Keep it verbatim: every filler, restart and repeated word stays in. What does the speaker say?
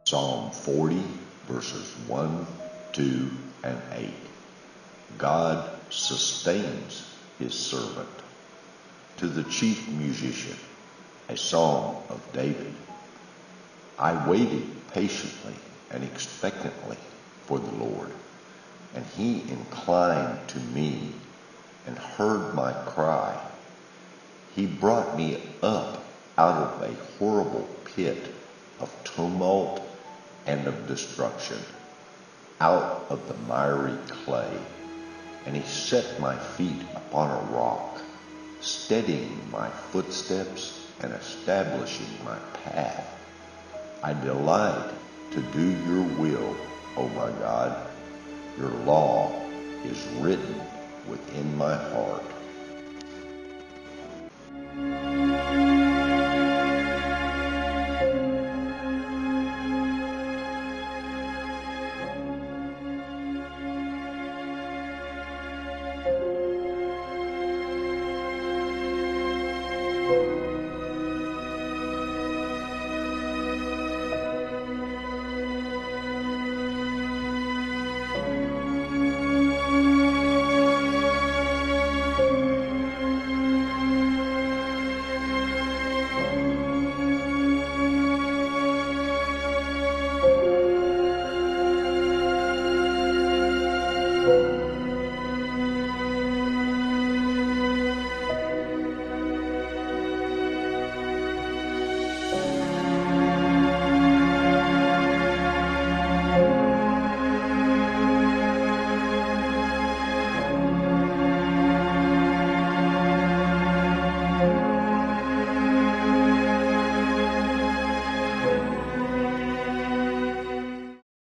Psalm forty, verses one, two, and eight. God sustains his servant. To the chief musician, a psalm of David. I waited patiently and expectantly for the Lord, and he inclined to me and heard my cry. He brought me up out of a horrible pit of tumult and of destruction, out of the miry clay, and he set my feet upon a rock, steadying my footsteps and establishing my path. I delight to do your will, O my God. Your law is written within my heart. Thank you.